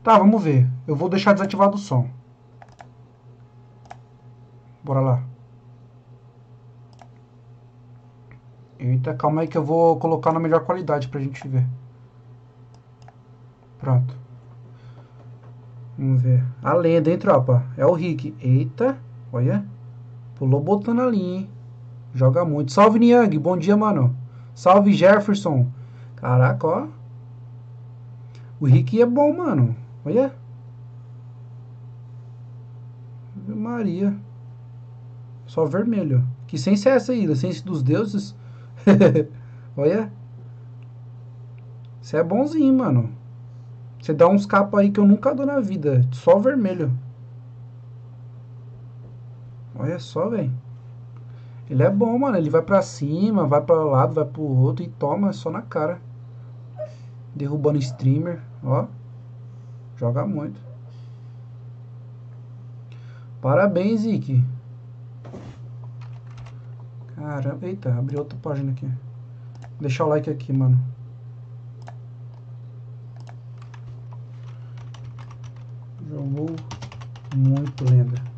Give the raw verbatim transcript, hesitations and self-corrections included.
Tá, vamos ver. Eu vou deixar desativado o som. Bora lá. Eita, calma aí que eu vou colocar na melhor qualidade pra gente ver. Pronto. Vamos ver. A lenda, hein, tropa? É o Rick. Eita, olha. Pulou botando ali, hein? Joga muito. Salve, Niang. Bom dia, mano. Salve, Jefferson. Caraca, ó. O Rick é bom, mano. Olha. Ave Maria. Só vermelho. Que ciência é essa aí? Licença dos deuses? Olha. Você é bonzinho, mano. Você dá uns capas aí que eu nunca dou na vida. Só vermelho. Olha só, velho. Ele é bom, mano. Ele vai pra cima, vai pra um lado, vai pro outro e toma só na cara. Derrubando streamer. Ó. Joga muito. Parabéns, Ike. Caramba. Eita, abri outra página aqui. Deixa o like aqui, mano. Jogou muito lenda.